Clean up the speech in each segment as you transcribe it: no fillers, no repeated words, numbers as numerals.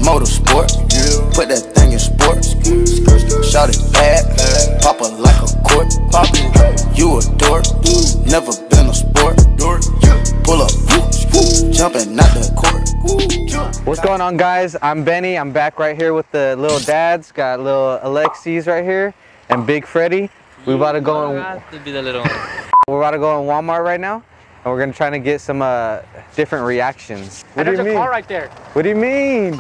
Motorsport, put that thing in sports. Shout it bad, pop it like a court. You a dork, never been a sport. Pull up, jumping out the court. What's going on, guys? I'm Benny. I'm back right here with the little dads. Got little Alexis right here and Big Freddy. We're about to go in. We're about to go in Walmart right now, and we're gonna try to get some different reactions. What do you mean? There's a car right there. What do you mean?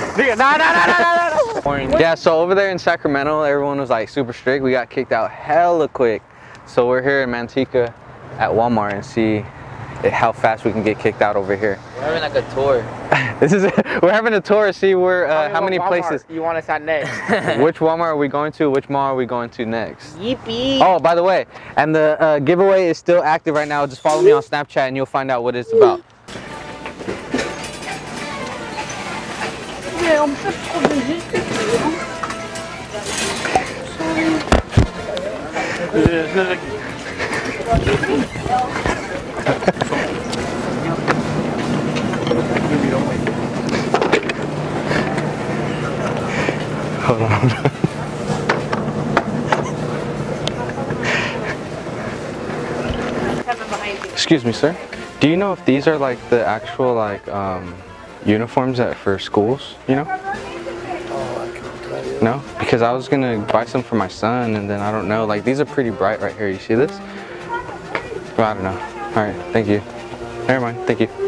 No. Yeah, so over there in Sacramento, everyone was like super strict. We got kicked out hella quick. So we're here in Manteca at Walmart and see how fast we can get kicked out over here. We're having like a tour. We're having a tour to see where how many Walmart places you want us at next. Which Walmart are we going to? Which mall are we going to next? Yippee! Oh, by the way, and the giveaway is still active right now. Just follow me on Snapchat and you'll find out what it's about. Hold on. Excuse me, sir. Do you know if these are like the actual like uniforms for schools? You know? No? Because I was gonna buy some for my son, and then I don't know. Like these are pretty bright right here. You see this? Well, I don't know. All right, thank you. Never mind. Thank you.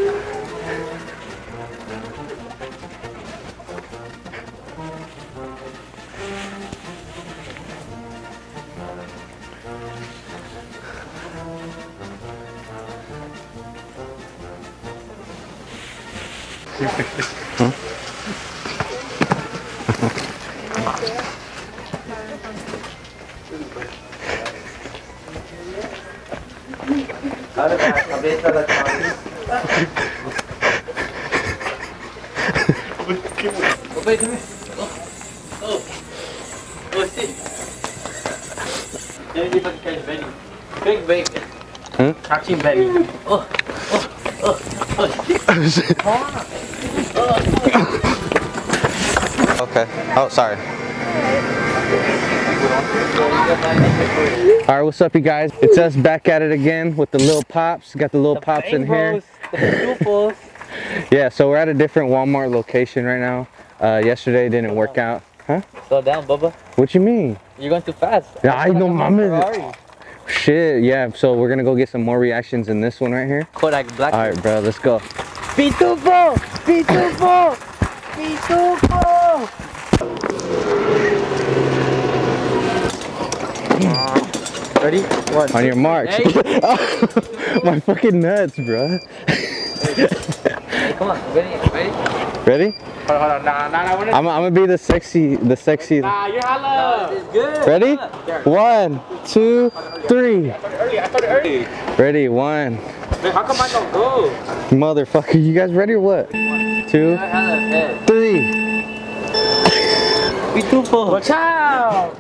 Big bacon. Catching Benny. Okay. Oh, sorry. All right, what's up, you guys? It's us back at it again with the little pops. Got the little pops in here. Yeah, so we're at a different Walmart location right now. Yesterday didn't work out. Huh? Slow down, Bubba. What you mean? You're going too fast. Yeah, I know, mama. Shit, yeah. So we're gonna go get some more reactions in this one right here. Kodak Black. All right, bro, let's go. Pitufo! Pitufo! Pitufo! Ready? One. On your marks. Hey. My fucking nuts, bro. Hey, come on, ready? Ready? Hold on, nah. I'm gonna be the sexy. Nah, you're hella. It's good. Ready? 1, 2, 3. I started early. Ready? 1. Man, how come I don't go? Motherfucker, you guys ready or what? 2, 3. Pitufo. Watch out!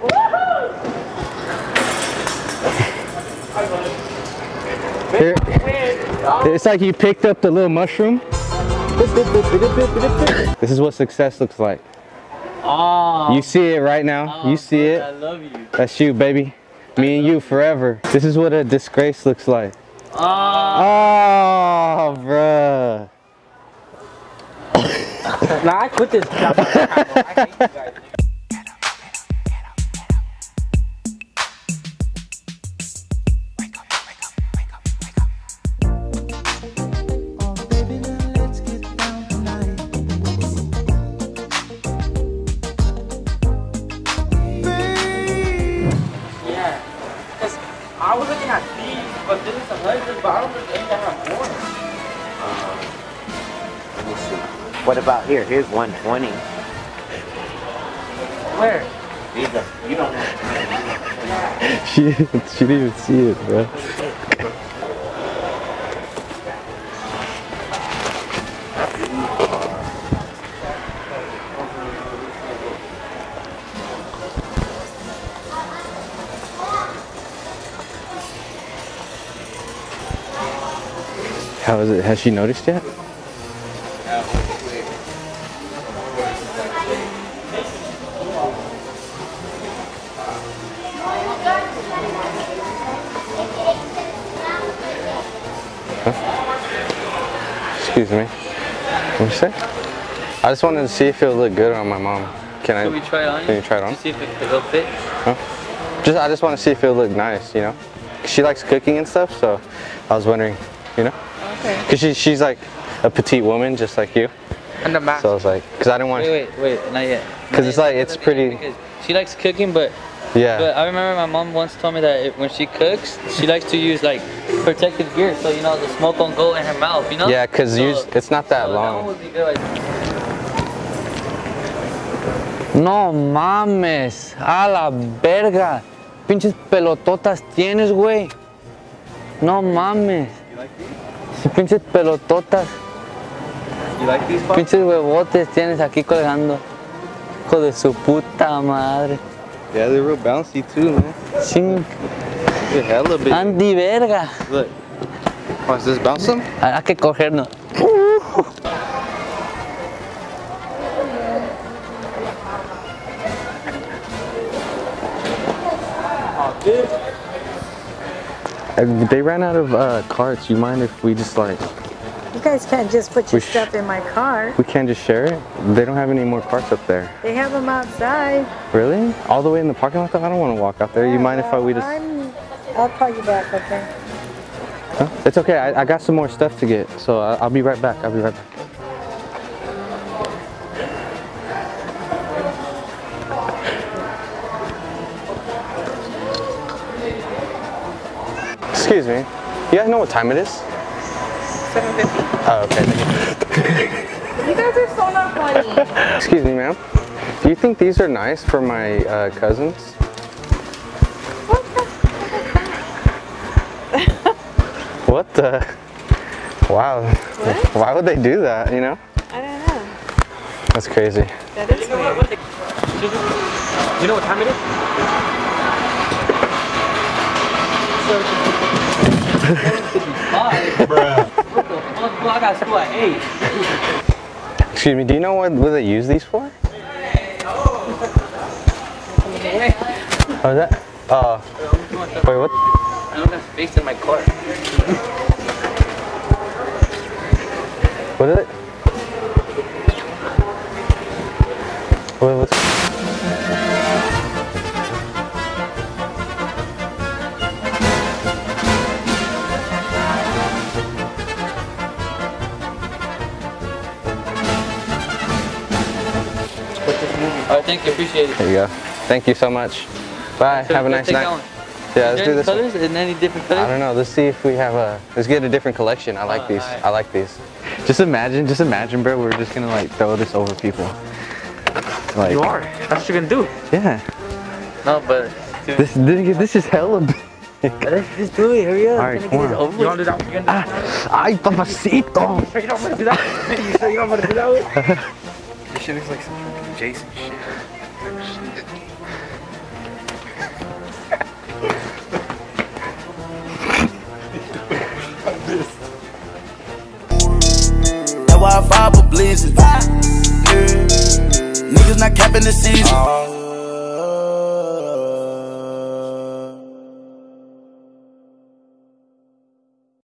Here, it's like you picked up the little mushroom. This is what success looks like. Oh. You see it right now. You see it. I love you. That's you, baby. Me and you forever. This is what a disgrace looks like. Oh, bruh. Nah, I quit this job. I hate you guys. I was looking at these, but this is a hundred, but I don't think any have more. Let me see. What about here? Here's 120. Where? These are, you don't know. She didn't even see it, bro. How is it? Has she noticed yet? Excuse me. What you say? I just wanted to see if it would look good on my mom. Can we try it on? Can you try it on? To see if it'll fit. Huh? I just want to see if it'll look nice, you know? She likes cooking and stuff, so I was wondering, you know? Okay. Cause she's like a petite woman, just like you. And the mask. So I was like, cause I didn't want. Wait, not yet. Cause it's like it's pretty. Because she likes cooking, but Yeah. I remember my mom once told me that when she cooks, she likes to use like protective gear, so you know the smoke won't go in her mouth, you know? Yeah, cause it's not that long. That would be good. No mames, a la verga. Pinches pelototas tienes, güey. No mames. You like these? Sí, pinches pelototas. You like these, Pop? Pinches huevotes tienes aquí colgando. Hijo de su puta madre. Yeah, they're real bouncy too, man. Ching. They're hella big. Andy verga. Look. Oh, is this bouncing? Hay que cogernos. They ran out of carts. You mind if we just like? You guys can't just put your We stuff in my car. We can't just share it? They don't have any more carts up there. They have them outside. Really? All the way in the parking lot though? I don't want to walk out there. You mind if we just... I'll call you back, okay? Huh? It's okay. I got some more stuff to get. So I'll be right back. I'll be right back. Excuse me. You guys know what time it is? 7:50. Oh, okay. You guys are so not funny. Excuse me, ma'am. Do you think these are nice for my cousins? What the? Wow. What? Why would they do that, you know? I don't know. That's crazy. That is weird. You know what time it is? I got school at 8. Excuse me, do you know what they use these for? Oh, is that? Wait, what? I don't have space in my car. What is it? What's... Alright, thank you, appreciate it. There you go. Thank you so much. Bye. Have a nice Take night. that one. Yeah, let's do this one. Colors? In any different colors? I don't know. Let's see if we have a. Let's get a different collection. I like these. Alright. I like these. Just imagine, bro. We're just gonna like throw this over people. Like, You are. That's what you're gonna do. yeah. No, but This is hella big. let's just do it. Hurry up. Alright, Gonna come get this on. over You with. wanna do that? You're gonna do that? Ay, papacito. You don't wanna do that? You sure you don't wanna do that? This shit looks like some fucking Jason shit. That's why I fire for blizzard. Niggas not capping the season.